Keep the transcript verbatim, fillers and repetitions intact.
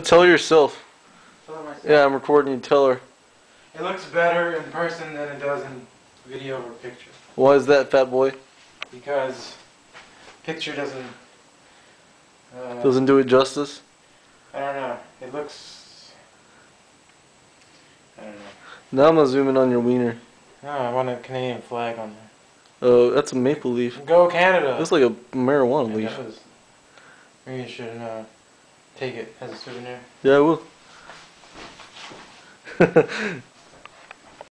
tell yourself. Tell her myself. Yeah, I'm recording you. Tell her. It looks better in person than it does in video or picture. Why is that, fat boy? Because picture doesn't... Uh, Doesn't do it justice? I don't know. It looks... I don't know. Now I'm gonna zoom in on your wiener. No, I want a Canadian flag on there. Oh, that's a maple leaf. Go Canada! That's like a marijuana Yeah, leaf. that was, maybe you should uh, take it as a souvenir. Yeah, I will.